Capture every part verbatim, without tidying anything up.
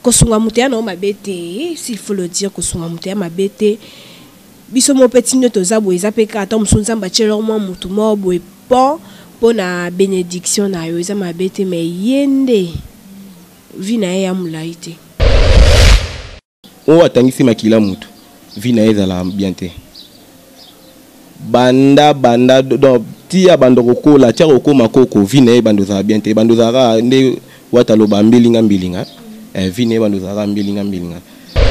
kosunga mutea na mabete, s'il faut le dire, kosunga mutea mabete. Biso mo petit nyoto zabo ezapeka ata msunza mbachelo mo mutu mo boy pon pona bénédiction na yo eza mabete me yende vina ya mulaite. O atangisi makila mutu vina ezala bien te. Banda banda do tia bando kokola tia kokoma koko vina e bando za bien te bando za nde watalo ba mbilinga mbilinga eh vina bando za mbilinga mbilinga.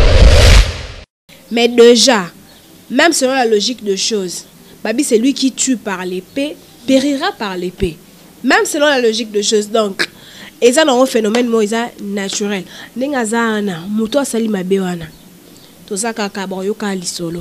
Mais déjà même selon la logique de choses, Babi c'est lui qui tue par l'épée, périra par l'épée. Même selon la logique de choses. Donc, et ça un phénomène moi naturel. Nenga zana, muto asali mabe wana. To saka ka bon yoka lisolo.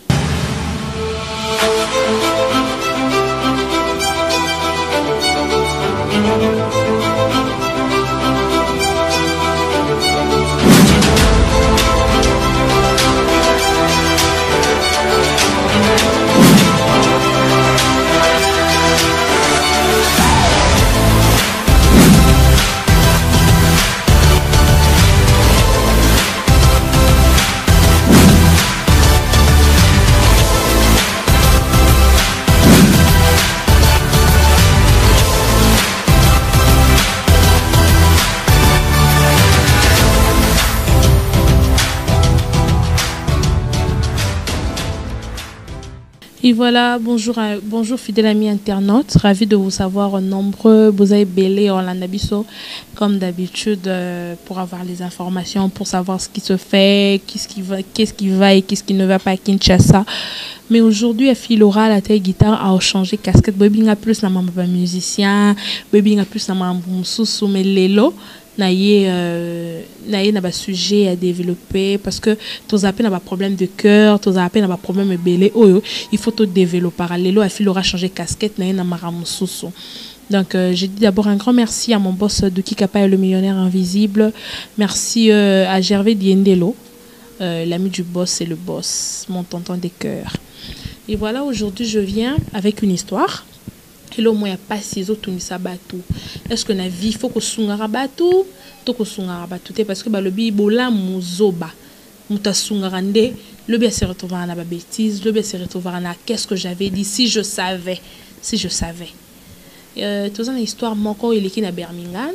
Et voilà, bonjour, bonjour fidèles amis internautes, ravi de vous savoir nombreux, vous avez belé en l'anabiso comme d'habitude euh, pour avoir les informations, pour savoir ce qui se fait, qu'est-ce qui va, qu'est-ce qui va et qu'est-ce qui ne va pas à Kinshasa. Mais aujourd'hui, à Philora, la taille guitare a changé casquette, Bobby a plus la maman musicien, Bobby a plus la maman sous mais lélo. Naïe euh, naïe n'a pas sujet à développer parce que tous appels n'a pas problème de cœur, tous appels n'a pas problème de belé. Oh, il faut tout développer. Parallèlement, à Philora changer casquette, naïe n'a maramoussousou. Donc, euh, j'ai dit d'abord un grand merci à mon boss de Kikapa et le millionnaire invisible. Merci euh, à Gervais Diendelo, euh, l'ami du boss, c'est le boss, mon tonton des cœurs. Et voilà, aujourd'hui, je viens avec une histoire. Et là, moi, il n'y a pas ciseaux, tout ça batou. Est-ce que la vie, il faut que sungara batou, to que sungara batou, parce que bah le bi bola muzoba, muta sungarande, le bi se retrouver à la bêtise, le bi se retrouver à qu'est-ce que j'avais dit si je savais, si je savais. Euh, tout ça, l'histoire, mon corps il est qui à Birmingham,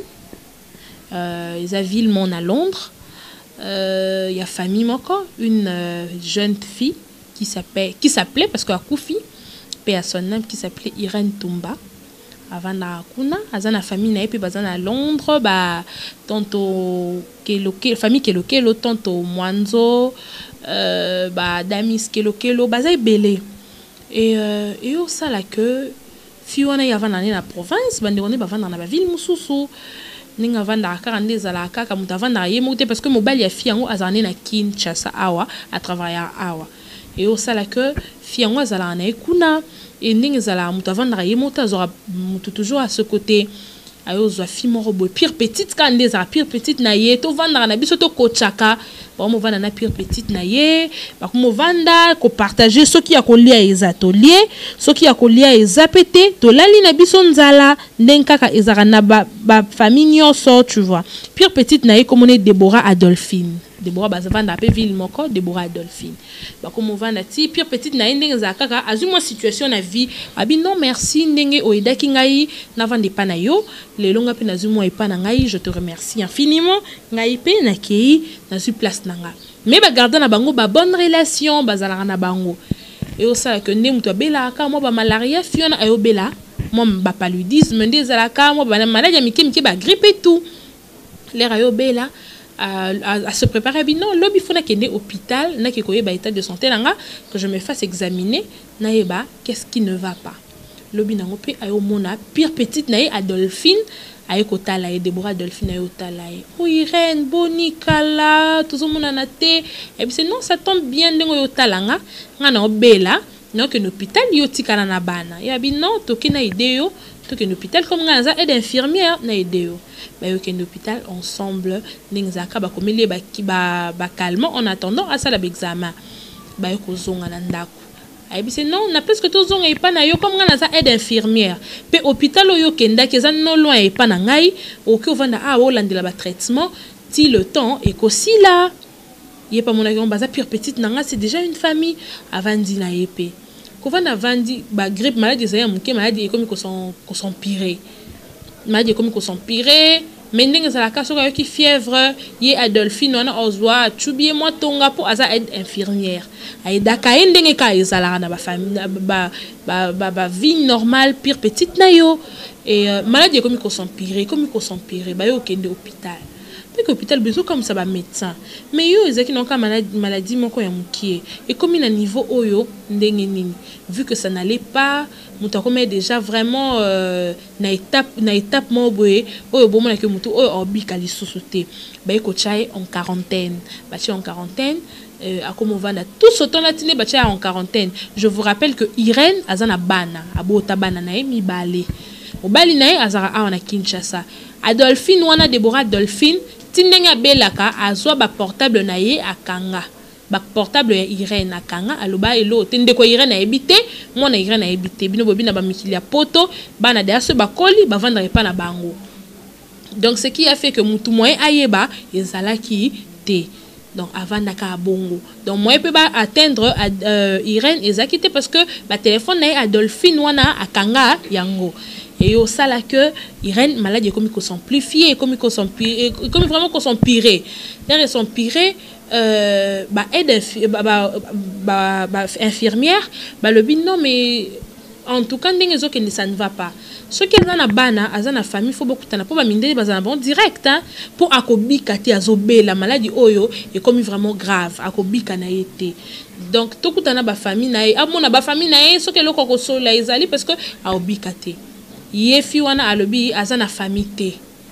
euh, ils a ville mon à Londres, il euh, y a famille mon corps, une euh, jeune fille qui s'appelle, qui s'appelait parce que à Koufi. À son nom qui s'appelait Irène Tumba avant na kuna azana famille na epi bazana à Londres ba tonto keloke famille keloke lo tonto mwanzo euh, ba damis keloke lo bazay belé et euh, et au ça là que fiona y avant na la province bande on est ba vendre na ba ville mususu ninga vanda karande zala kaka mutavanda yemote parce que mobile ya fiango azane na Kinshasa awa à travers awa. Et au sala que fiango zala na ekuna et ning zala mutavanda yemota zora mutu toujours à ce côté ayo zo fi mo robo pire petite kande za pire petite na ye to vanda na biso to kochaka ba mo vanda na pire petite na ye ba ko mo vanda ko partager ce qui a kolia les ateliers ce qui a kolia les apété to lali na biso nzala ndenkaka ezara na ba, ba famille nyoso tu vois pire petite na ye comme on est Déborah Adolphine Déborah bazavanda apé ville moko Déborah Adolphine ba ko mo vanda ti pire petite na ye ndenge za kaka azuma situation na vie abi non merci ndenge oidaki ngai na vande pa na yo le longa pe na zumo e pa na ngai je te remercie infiniment ngai pe na kei na su place nanga mais ba garder na bango ba bonne relation bazala na bango et au ça que ndem to bela ka mo ba malaria fiona ayo bela moi ba paludisme ndé zala ka mo ba maladie miki miki ba grippe et tout l'air ayo bela à, à, à se préparer bien non lobby faut na kende hôpital na ke koye ba état de santé nanga que je me fasse examiner na eba qu'est-ce qui ne va pas lobby nango pe ayo mona pire petite na Adolphine ayo kotala e Déborah Adolphine ayo tala e o Irène bonikala tout le monde en a té et puis non ça tombe bien ndengo yo talanga ngana obela non que l'hôpital yo tikana na bana ya bi non to kina ideo to que l'hôpital comme ngana aide infirmière na ideo ba yo que l'hôpital ensemble ningzaka ba komeli ba ba ba calme en attendant à ça l'examen ba yo kozonga na ndako. Et puis non, on a presque tous on est pas na yo comme on a ça aide infirmière. Pe hôpital yo kenda ke za no loin et pas na ngai, o que vanda a o landela ba traitement, ti le temps et qu'aussi là il est pas mon avion basa pire petite nanga c'est déjà une famille avant di na épée quand on avant di ba grippe maladie ça y a mon maladie comme qu'on s'en qu'on s'empirer maladie comme qu'on s'empirer mais ndenge za la kaso ka qui fièvre yé Adolphine on ozwa tubie moi tonga pour aza aide infirmière aida ka ndenge ka ezala na ba famille ba ba ba vie normale pire petite na yo et euh, maladie comme qu'on s'empirer comme qu'on s'empirer ba yo kende hôpital que l'hôpital besoin comme ça va médecin mais yo ezaki non ka maladie maladie moko ya mukie et comme il a niveau oyo ndenge nini vu que ça n'allait pas muta comme déjà vraiment euh, na étape na étape mo boye oyo bomo na ke mutu oyo obika li sosoté ba ko chai en quarantaine ba chai en quarantaine euh, à comme on va na tout ce temps là tine ba chai en quarantaine. Je vous rappelle que Irène azana bana abota bana na mi balé obali na azara a na Kinshasa. Adolphine wana Deborah Adolphine tindenga belaka azwa ba portable na ye akanga ba portable ya Irène akanga aloba elo tende ko Irène a ebité moi na Irène a ebité bino bobina ba mikili ya poto bana de aso ba koli ba vendre pas na bango. Donc ce qui a fait que mutu moyen ayeba ezala ki te donc avant naka bongo donc moi peut pas atteindre euh, Irène ezakité parce que ba téléphone na Adolphine wana akanga yango. Et au ça là que Irène maladie comme ils sont amplifiés comme ils sont pire comme vraiment qu'on sont pirés ils sont pirés euh bah aide bah bah bah, bah infirmière bah le bin non mais en tout cas ndenge zo que ça ne va pas ce qui est dans la bana azana famille faut beaucoup tana pour ba mindeli bazana bon direct hein pour akobika ti azobe la maladie oyo est comme vraiment grave akobika na été donc tout kutana ba famille na a mona ba famille na ce que le koko so la ezali parce que akobika te yefi wana alobi azana famille te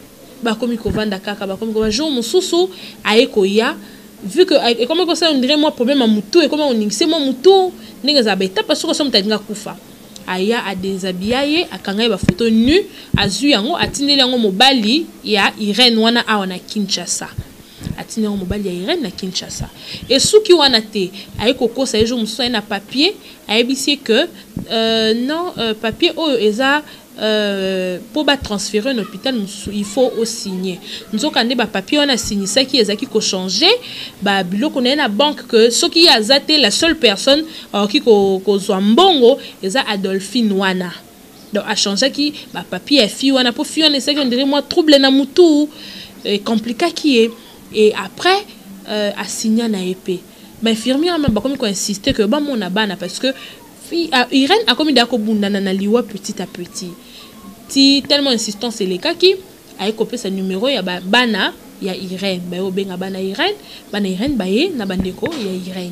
ba komi ko vanda kaka ba komi ko jour mususu aeko ya vu que et comme ça on dirait moi problème à mutu et comment on c'est moi mutu ndenge za beta parce que ça mutadinga kufa aya a déshabillé akanga ba photo nu azu yango atindeli yango mobali ya Irène wana a wana Kinshasa atindeli yango mobali ya Irène na Kinshasa et suki wana te aeko ko ça jour mususu na papier ayebisi que euh, non euh, papier oyo eza Euh, pour ba transférer un hôpital il faut aussi signer nous avons ba papier on a signé ça qui est qui ko changer ba biloko na na banque que ce qui a zaté la seule personne alors qui ko ko mbongo eza Adolphine wana donc a changer qui ba papier fi wana pour fi on essaie on dirait moi trouble na mutu et compliqué qui est et après euh, a signé na épée mais infirmière même ba comme ko insister que ba mon abana parce que Irène a commis d'accord bundana na liwa petit à petit ti tellement insistant c'est les cas qui a copié sa numéro ya ba bana ya Irène ba obenga bana Irène bana Irène baye na bandeko ya Irène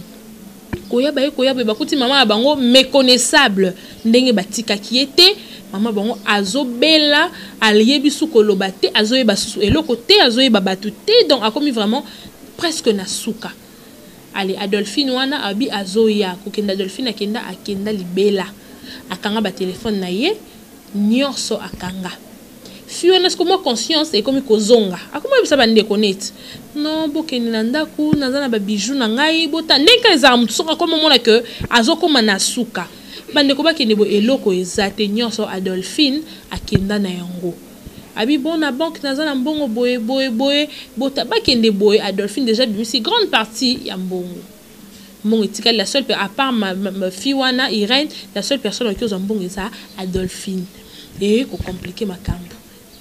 koya baye koya ba kuti maman bango méconnaissable ndenge batika qui était maman bango azobela aliebi su koloba te azoyeba su eloko te azoyeba batu te donc a commis vraiment presque na suka. Allez, Adolphine wana abi azoya kokenda Adolphine akenda akenda libela akanga ba téléphone na ye nyonso akanga fiona ce que moi conscience et comme kozonga akoma bisa bande connaître non bokeni na ndaku nazana ba bijou na ngai bota ndeka za mutsoka comme mona que azokoma na suka bande ko bakende bo eloko ezate nyonso Adolphine akenda na yango abi bon na banque nazana mbongo boye boye boye bota bakende boye Adolphine déjà bimisi grande partie ya mbongo mbongo etika la seule à part ma, ma, ma fille wana Irène la seule personne qui oza mbongo eza Adolphine et ko compliquer makambo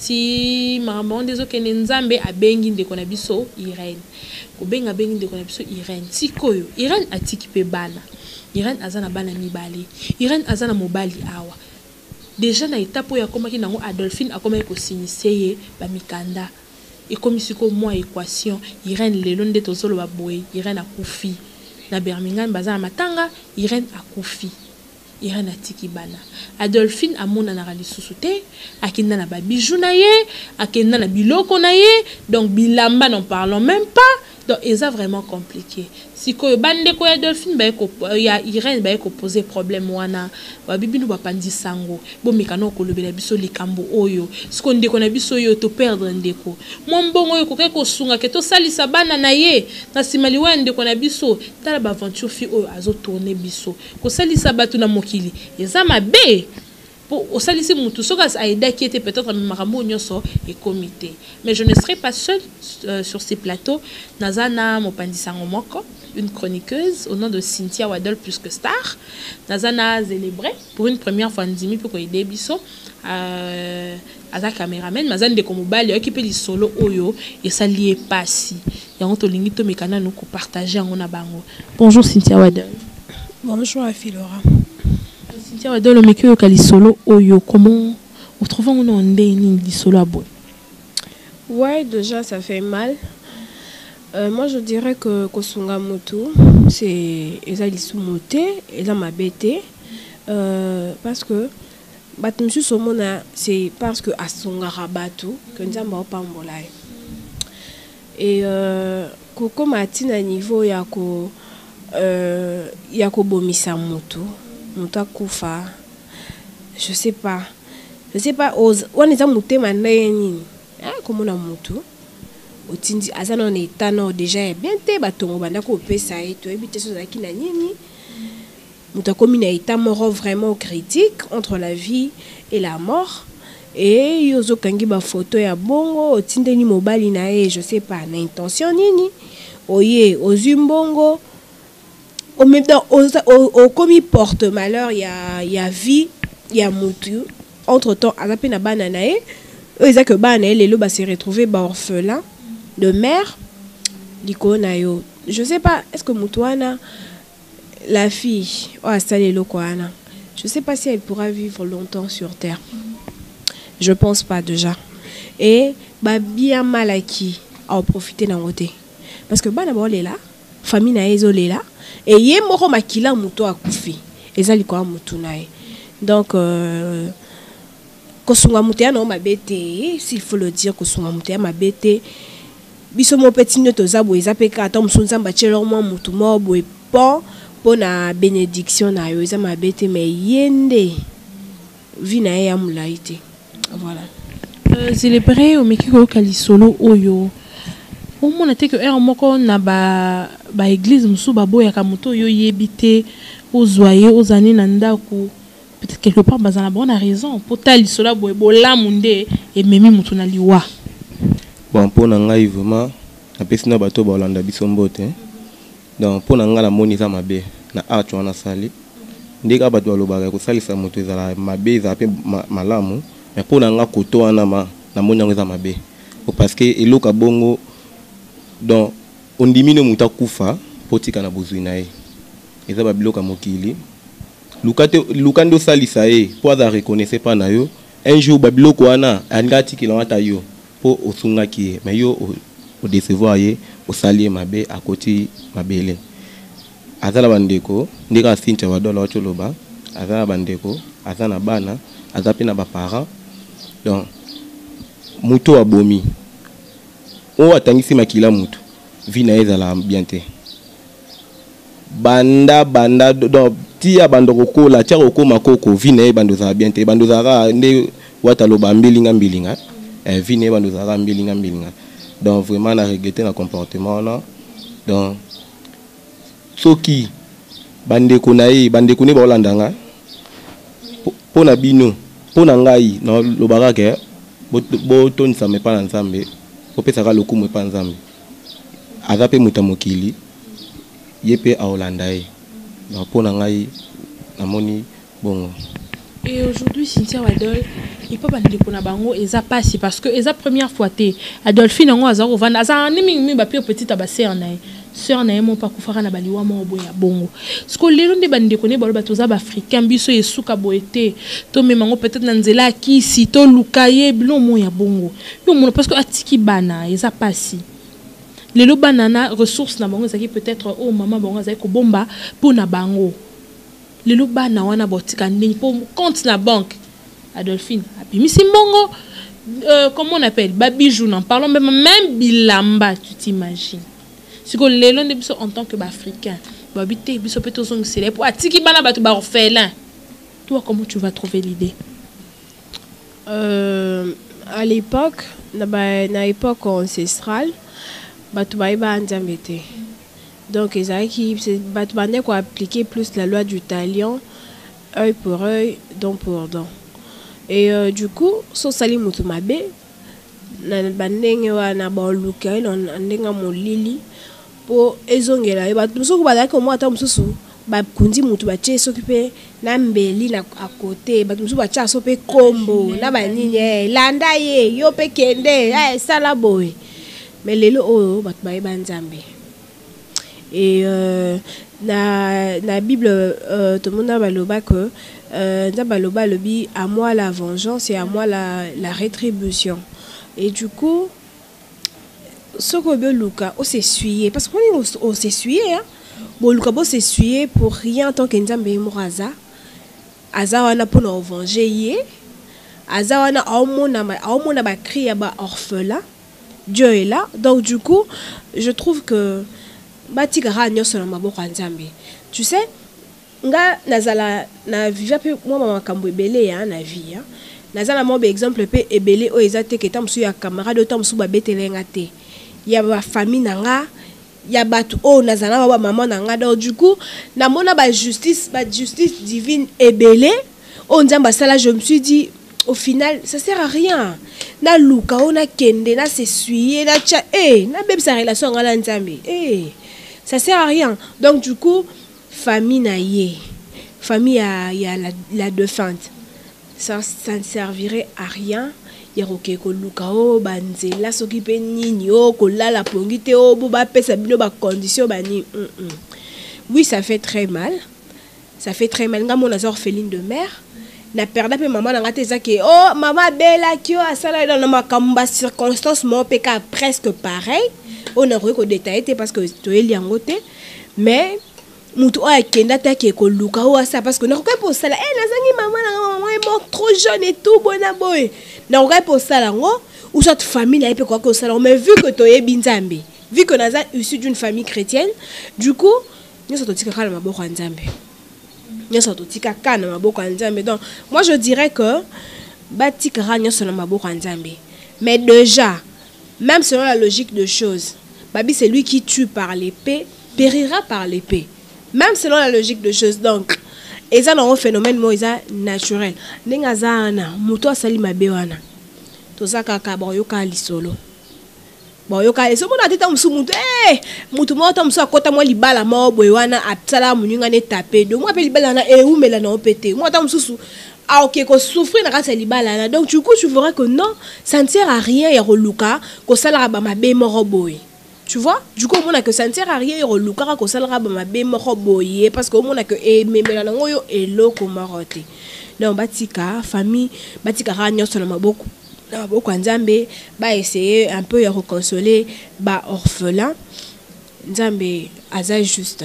ti maman des okene nzambe abengi ndeko na biso Irène ko benga bengi ndeko na biso Irène sikoyo Irène atiki pe bana Irène azana bana mibali Irène azana mobali awa déjà na étape ya komaki nango Adolphine akomaki ko signifier ba mikanda et comme siko moi équation Irène lelo nde tozolo ba boye Irène akufi na Birmingham bazana matanga Irène akufi Irène atiki bana Adolphine amona na lisusu te akenda na ba bijou na ye akenda na biloko na ye donc bilamba n'en parlons même pas donc c'est vraiment compliqué si ko bande ko Adolphine ba ko ya Irène ba ko poser problème wana ba bibinu ba pandi sango bo mikano ko lobela biso likambo oyo siko ndeko na biso yo to perdre ndeko mo mbongo yo ko ke ko sunga ke to salisa bana na ye na simali wa ndeko na biso tala ba aventure fi oyo azo tourner biso ko salisa batu na mokili eza mabe Au salissé Moutou, ce gars a aidé qui était peut-être Marambo Nyoso et comité. Mais je ne serai pas seule euh, sur ces plateaux. Nazana Mopandisango Moko, une chroniqueuse au nom de Cynthia Wadol plus que star. Nazana Zélébré pour une première fois Ndimi pour aider Bisso. Euh, Aza caméraman, Mazan de Komobali, qui peut les solo Oyo et ça lié pas si. Il y a un autre mécana nous partager en Onabango. Bonjour Cynthia Wadol. Bonjour Afilora. Cynthia Wadol, le mec qui solo Oyo, comment vous trouvez on a un solo à boy? Ouais, déjà ça fait mal. Euh, moi je dirais que Kosunga Motu, c'est Eza Lissumote, Eza Mabete, euh, parce que c'est parce que Asonga Rabatu que nous avons pas mbolai. Et euh, Koko Matina niveau yako euh, yako bomisa Motu, Motu Kufa, je sais pas, je sais pas. On est à Motu manayeni, ah comment on a Motu? Otindi azana on est tano déjà bien te batongo banda ko pesa et to ebite so za kina nini. Moutakomina est un mort vraiment critique entre la vie et la mort. Et yozo kangi ba photo ya bongo otinde ni mobali na e je sais pas na intention nini. Oye ozumbongo. Au même temps au commis porte malheur ya ya vie ya mutu. Entre temps azape na bana na e eza que bana e lelo ba se retrouver ba orphelin de mère. Liko na yo. Je sais pas est-ce que mutuana la fille, oh, je ne sais pas si elle pourra vivre longtemps sur Terre. Je ne pense pas déjà. Et bah, bien mal acquis à en profiter d'un côté. Parce que bah, d'abord, elle est là, famille na est là, et il y a moro makila muto à koufi. Et ça, il y a muto nae. Donc, euh, kosunga mutea na mabete, s'il faut le dire, kosunga mutea mabete. Biso mo petit noto zabo ezapeka atom sunzamba chelo mo mutu mo boy bon. Pour la bénédiction na yo ma bête mais yende vina ya mulaite voilà euh célébrer au meki ko kali solo oyo au moins que er moko na ba ba église musu ba boya ka moto yo yebité aux joyeux aux années nanda ko peut-être quelque part bazana bonne raison pour tali solo boy bola munde et memi mutu na liwa bon pour na ngai vraiment na pesina bato ba Holanda bisombote. Donc pour nanga la moni za mabe na art wana sali ndika bato balobaka ko salisa moto ezala mabe za pe malamu mais pour nanga koto wana ma na moni ngo za mabe parce que eloka bongo donc on dimine muta kufa potika na bozui na e eza ba biloka mokili lukate lukando salisa e pour za reconnaître pas na yo un jour ba biloko wana angati kilomata yo pour osunga ki mais yo au décevoir ye au salier mabe à côté mabele azala bandeko ndika Cynthia Wadol wa choloba azala bandeko azana bana azape na ba parents donc muto abomi o atangisi makila mutu vina ezala bien te banda banda donc tia bandoko kola tia ko makoko vina e bando za bien te bando za nde wataloba mbilinga mbilinga eh vina e bando za mbilinga mbilinga. Donc vraiment on a regretté le comportement là. Donc ce qui bande konaï bande koné ba Holandanga pour na bino pour na ngai no lo baraka bo ton ça me pas ensemble pour pesa ka lokumu pas ensemble azape mutamokili yepe a Hollandais. Donc pour na ngai na moni bon. Et aujourd'hui, Cynthia Wadol, il peut pas dire qu'on a bango et ça passe parce que et ça première fois té Adolphine en a zéro vingt ça ni mi ba petit abassé en aïe sœur na mon pas kufara na baliwa mo boya bongo ce que les gens de bande connaît ba batoza ba africain biso yesuka boete to memango peut-être na nzela ki si to lukaye bilo mo ya bongo yo mo parce que atiki bana et ça passe les lo banana ressources na bango ça qui peut-être oh maman bango ça ko bomba pour na bango les lo bana wana botika ndeni pour compte na banque Adolphine abimisi mbongo euh, comment on appelle babijou n'en parlons même même bilamba tu t'imagines si que les longs de biso en tant que africain babité biso peut aux ongles pour atiki bana batu ba orphelin toi comment tu vas trouver l'idée euh, à l'époque na ba na époque ancestrale batu ba iba nzambete donc ils a qui batu ba ne ko appliquer plus la loi du talion œil pour œil dent pour dent. Et euh, du coup, so sali mutu mabe, na bandenge wa na ba luka na ndenga molili po ezongela e ba musuku ba ko mo ata mususu ba kundi mutu ba che s'occuper na mbeli na à côté ba mususu ba cha so pe kombo na ba nini landa ye yo pe kende eh sala boy mais lelo o ba ba banzambe. Et euh, na la Bible, euh, tout le monde a baloba que euh, baloba lobi à moi la vengeance et à moi la, la rétribution. Et du coup, ce que veut Luca, on s'essuyer parce qu'on est on s'essuyer hein. Bon Luca bon s'essuyer pour rien tant que Nzambe moraza. Aza wana pour nous venger yé. Aza wana au monde au monde ba crier ba orphelin. Dieu est là. Donc du coup, je trouve que tu sais, nga nazala na vivre peu moi mama kambo ebele ya na vie hein. Nazala mo exemple pe ebele o ezate ke tamsu ya camarade tamsu ba betelenga te. Ya ba famille nanga, ya batu o nazala ba maman nanga donc du coup na mona ba justice, ba justice divine ebele o nzamba sala je me suis dit au final ça sert à rien. Na luka o na kende na s'essuyer na cha eh na bebe sa relation ngala nzambe. Eh ça sert à rien. Donc du coup, famille naïe, famille à, y a la, la défunte, ça, ça ne servirait à rien. Il y a ok ko lukao banzela s'occupe nini o ko la la pongite o boba pesa bino ba condition bani. Oui, ça fait très mal. Ça fait très mal. Nga mon orpheline de mère. Na perda pe maman na ngate zaki oh maman bella kio asala dans ma kamba circonstance mon peka presque pareil. On a re ko détaillé parce que tu es lié mais mutu a kenda ta ke ko luka o ça parce que na ko pour ça là eh nazangi maman na maman est mort trop jeune et tout bona boy na ko pour ça là ngo ou cette famille là peut quoi que ça mais vu que tu es binzambe vu que naza issu d'une famille chrétienne du coup nous sommes tika kala maboko nzambe nous sommes tika kana maboko nzambe donc moi je dirais que batika ranya sona maboko nzambe mais déjà même selon la logique de choses Babi, c'est lui qui tue par l'épée, périra par l'épée. Même selon la logique de choses. Donc, et ça, c'est un phénomène naturel. Nengazana, muto sali mabewana. To ça kaka boyoka lisolo. Boyoka lisolo. Mona teta musu muto. Eh, muto mo ta musu akota mo libala mo boywana atala munyunga ne taper. Donc moi pe libala na e ou mela na opété. Moi ta musu ah ok ko souffrir na kasa libala. Donc du coup, tu verras que non, ça ne sert à rien ya roluka ko sala ba mabe mo roboy. Tu vois, du coup, on a que ça ne sert à rien, on a que ça ne sert parce qu'on a que et mais mais là on est là comme maroté. Donc batika famille, batika ranyo sur ma beaucoup, beaucoup nzambe, ba essayer un peu de reconsoler, ba orphelin, nzambe aza juste.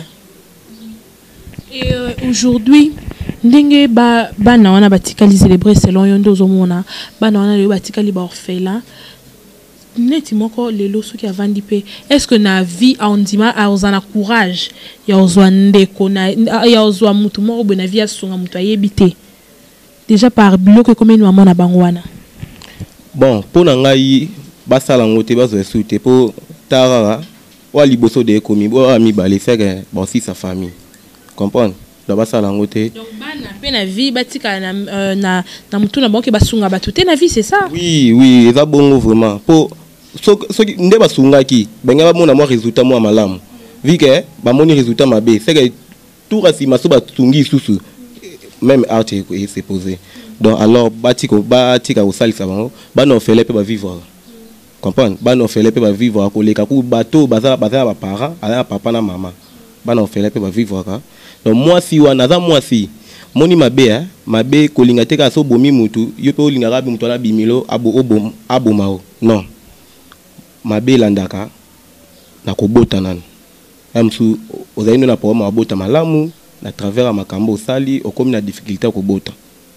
Et euh, aujourd'hui, ndenge ba ba na wana batika li célébrer selon yondo zomona, ba na wana le batika li ba orphelin. Neti moko lelo soki avandi pe est-ce que na vie a ondima a ozana courage ya ozwa ndeko na ya ozwa mutu moko bo na vie asunga mutu ayebite déjà par biloko comme nous amona bango wana bon pona ngai basala ngote bazo souté po tarara wa liboso de komi bo ami balé faire bon si sa famille comprendre da basala ngote donc bana pe na vie batika na euh, na na mutu na bango basunga batute na vie c'est ça oui oui ça bongo vraiment po so so nde basunga ki benga ba mona mo résultat mo malamu vu que ba moni résultat mabe c'est que tout rasima so batungi susu même art est c'est posé donc alors batiko batika au salisa bango ba no fele pe ba vivre comprendre ba no fele pe ba vivre ko leka ku bato baza baza ba parents ala papa na maman ba no fele pe ba vivre ka donc moi si wana za moi si moni mabe hein mabe ko linga te ka so bomi mutu yo pe linga rabi mutu na bimilo abo obom abomao non mabe landaka na kobota nan amsu ozaino na problème abota malamu na travers makambo sali okomi na difficulté kobota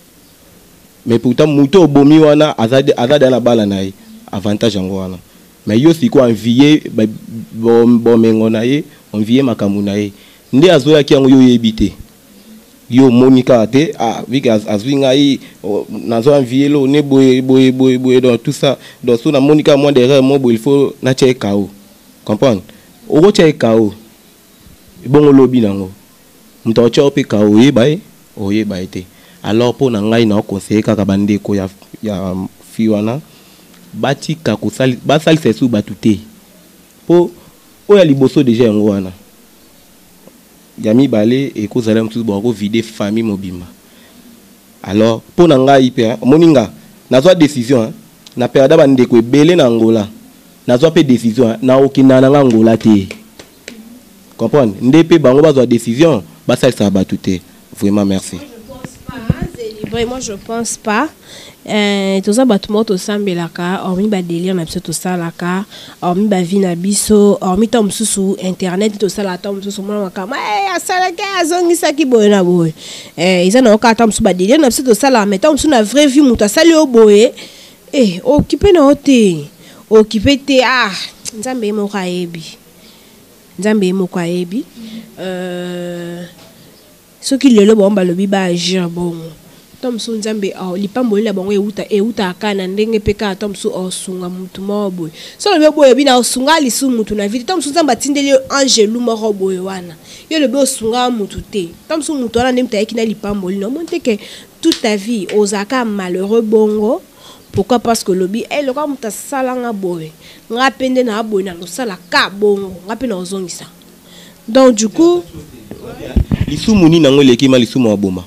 mais pourtant muto obomi wana azade azade na bala nayi avantage ngo wana mais yo siko envier bomengo naye envier makambo naye nde azoya ki yango yo yebite yo monika te ah vika azwinga yi nazo envier lo ne boye boye boye boye dans tout ça donc so na monika moi derrière moi il faut na check out comprendre o check out bon lobi nango mutaocha ope ka oye bay oye bay te alors pour na ngai na conseiller kaka bandeko ya ya fiwana bati ka ko sali ba sali sesu batute po oya liboso déjà yango wana yami balé et ko zala mtu bo ko vider famille mobima alors pour na ngai pe moninga nazwa décision na perda bandeko ebele na Angola nazwa pe décision na okina na Angola te comprendre ndé pe bango bazwa décision ba sali sa batute vraiment merci. Moi je pense pas. Euh, tout ça battement tout ça mbelaka, hormis ba délire na biso tout ça laka, hormis ba vie na biso, hormis tom susu internet tout ça la tom susu mona makama eh asala ke azongi saki boye na boye. Eh ils na ka tom susu ba délire na biso tout ça la mais tom susu na vraie vie muta sali o boye. Eh occupé na hote. Occupé te ah nzambe mo kaebi. Nzambe mo kaebi. Euh ce qui le bon ba lobi ba agir bon. Tom su nzambe au lipambo la bango euta euta akana ndenge peka tom su osunga mutu mobo so le boye bina osunga lisu mutu na vite tom su nzamba tindeli angelu moko boye wana yo le bo osunga mutu te tom su mutu wana ndemta ekina lipambo lino monte que toute ta vie ozaka malheureux bongo. Pourquoi? Parce que lobi eh le comme ta salanga boye nga pende na boye na sala ka bongo nga pe na ozongisa donc du coup lisu muni nango lekima lisu mo aboma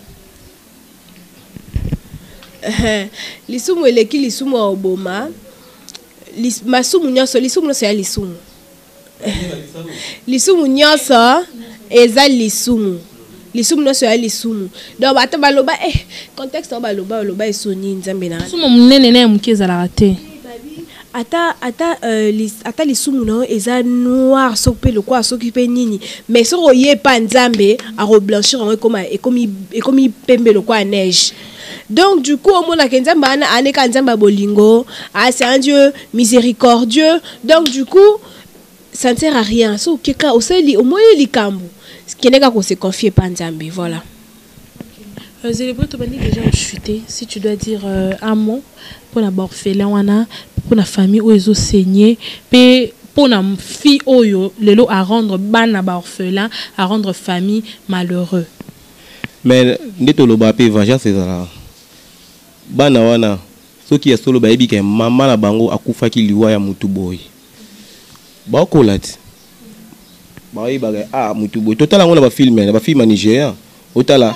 lisumu eleki lisumu oboma masumu nyoso lisumu no ya lisumu lisumu nyoso eza lisumu lisumu no ya lisumu donc bata baloba eh contexte baloba baloba esoni nzambe na lisumu munene na mukeza la raté ata ata ata lisumu no eza noir sope le quoi s'occuper nini mais so ye pa nzambe a reblanchir comme et comme et comme pembe le quoi neige. Donc du coup au monde nzamba ana aneka nzamba bolingo ah c'est un Dieu miséricordieux donc du coup ça ne sert à rien so keka oseli au moins likambo qui n'est qu'à se confier pas nzambe voilà. Euh, Zélébrer tu bandi déjà chuté si tu dois dire euh, un mot pour la orphelin wana pour la famille où ils ont saigné pe pour la fille oyo lelo à rendre bana ba orphelin à rendre famille malheureux. Mais ndeto loba pe vengeance ezala bana wana soki ya solo bayebi ke mama na bango akufaki liwa ya mutu boy ba kolati ba yi ba ah mutu boy totala ngona ba film na ba film nigérien otala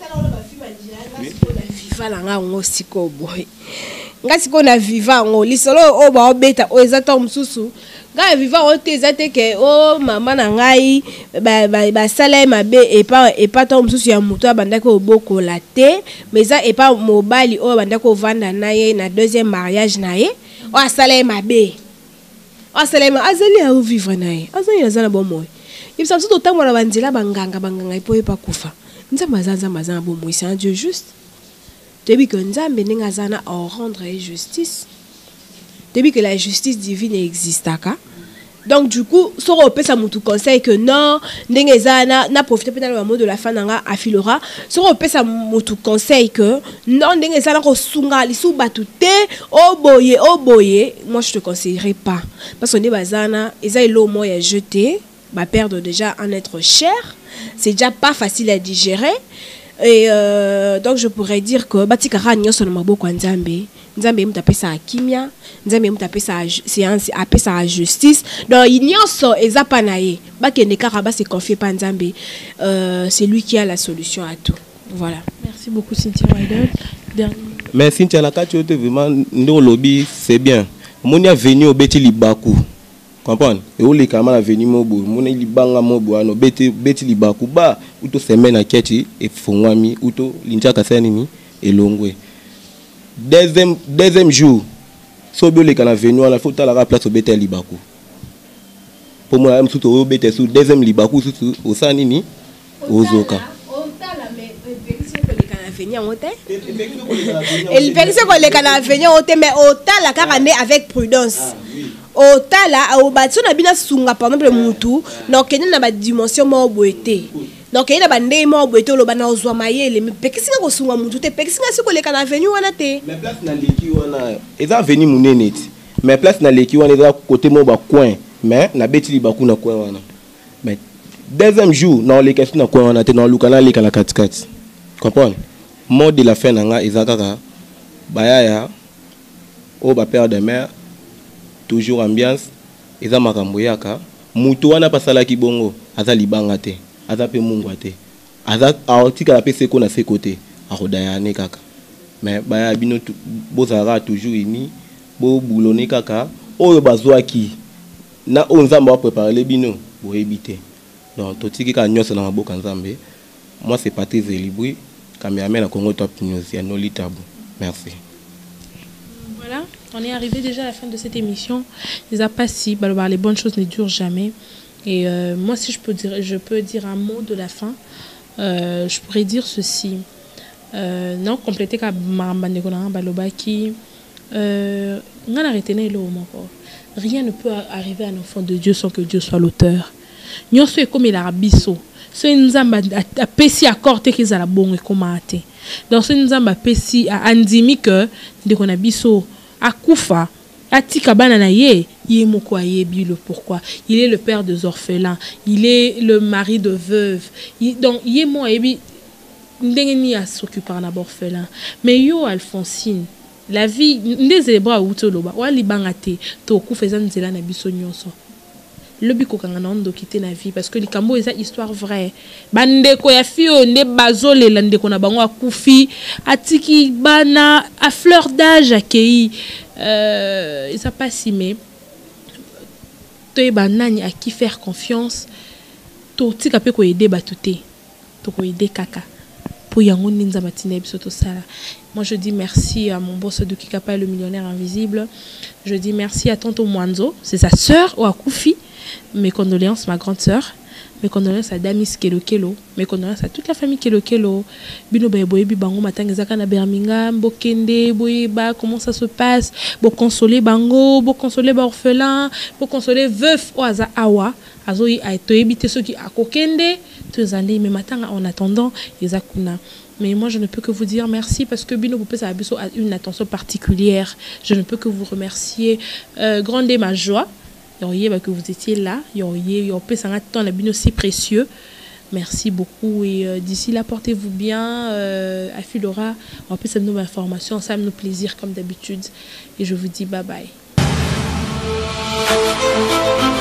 viva la nga ngo siko boy nga siko na viva ngo lisolo o ba obeta o ezata mususu nga viva o te ezate ke o mama na ngai ba ba, ba sala mabe e pa e pa to mususu ya mutu abanda ko boko la te mais ça e pa mobali o banda ko vanda na ye na deuxième mariage na ye o asala mabe o asala ma azali a vivre na ye azali azana bon moy il s'en tout temps na banzela banganga banganga ipo e pa kufa nzamba zanza mazana bon moy c'est un Dieu juste. Depuis que Nzambe n'engazana à rendre justice, depuis que la justice divine existe, donc du coup, sur le ça me conseille que non, n'engazana n'a profité peut-être le mot de la fin n'anga affilera. Sur le ça me conseille que non, n'engazana ko sunga lisu batute, oh boye, oh boye. Moi je te conseillerais pas, parce que n'engazana, ils ont l'eau moyen jeté, va perdre déjà un être cher. C'est déjà pas facile à digérer. Et euh, donc je pourrais dire que batikara nyoso na maboko nzambe nzambe mutape sa kimia nzambe mutape sa séance apé sa justice donc nyoso ezapa na ye bakende kara ba se confier pa nzambe euh, c'est lui qui a la solution à tout voilà. Merci beaucoup Cynthia Wilder. Mais Cynthia la kati ote vraiment ndo lobby c'est bien moni a venu au beti libaku comprendre et où les camarades venus mobo mon libanga mobo ano beti beti libaku ba uto semaine aketi et fongwami uto linja kasani ni et longwe deuxième deuxième jour so bio les camarades venus la faut la place au beti libaku pour moi même surtout au beti sous deuxième libaku sous au sani ni ozoka venir en hôtel et vérifie que les canards venir en hôtel mais hôtel la carane avec prudence. Hôtel là au bâtiment na bina sunga par exemple mutu donc il y a une dimension mo boité donc il y a ba ndé mo boité lo bana ozwa mayele mais pekisi nga ko sunga mutu te pekisi nga siko les canards venir wana te mais place na leki wana eza venir munene mais place na leki wana eza côté mo ba coin mais na betili ba kuna coin wana mais deuxième jour na les questions na coin wana te na lukana leka na katikati comprendre mot de la fin nanga ezakaka bayaya o ba père de mère toujours ambiance eza makambo yaka mutu wana pasalaki bongo aza libanga te aza pe mungu te aza aotika la pe seko na seko te akodaya ne kaka mais baya bino bozara toujours ini bo boulonné kaka oyo bazwaki na onzamba va préparer bino bo ebité donc totiki ka nyonso na maboka nzambe. Moi c'est Patrice Elibui caméraman à Congo Top News et Noli Tabou. Merci. Voilà, on est arrivé déjà à la fin de cette émission. Les a pas si les bonnes choses ne durent jamais. Et euh, moi si je peux dire je peux dire un mot de la fin, euh, je pourrais dire ceci. Euh, non, compléter ka marambane kona balobaki euh ngana retenir le moment. Rien ne peut arriver à un enfant de Dieu sans que Dieu soit l'auteur. Nyonso e comme il a biso. Ce nzamba a pesi accord te qu'ils a la bonne et comment te. Dans ce nzamba pesi a andimi que de qu'on a biso a kufa a tika banana ye ye moko ye bilo pourquoi il est le père des orphelins, il est le mari de veuve. Il, donc ye mo ebi ndengeni a s'occuper d'un orphelin. Mais yo Alphonsine la vie ndeze bra utoloba wa libangate to kufeza nzela na biso nyonso. Le biko kangana ondo quitter na vie parce que les kambo eza histoire vraie bande ko ya fio nde bazole la ndeko na bango akufi atiki bana à fleur d'âge akei euh ça pas si mais to banani à qui faire confiance to tika pe ko aider batuté to ko aider kaka pour yango ninza matina biso to sala. Moi je dis merci à mon boss de Kikapa le millionnaire invisible. Je dis merci à tonton Mwanzo, c'est sa sœur ou akufi. Mes condoléances, ma grande sœur. Mes condoléances à Damis Kelo Kelo. Mes condoléances à toute la famille Kelo Kelo. Bino Boye Bango Matangezaka na Birmingham. Bokende, Boyeba, comment ça se passe? Bo consoler Bango, bo consoler Orphelin, bo consoler Veuf Oaza Awa. Azoï a été évité ceux qui a kokende. Tous années, mais matin en attendant, Ezakuna. Mais moi, je ne peux que vous dire merci parce que Bino Boupé a une attention particulière. Je ne peux que vous remercier. Euh, grande ma joie. Que vous étiez là, un abîme aussi précieux. Merci beaucoup et euh, d'ici là, portez-vous bien. Euh, à Philora, on peut cette nouvelle information, ça me plaisir comme d'habitude. Et je vous dis bye bye.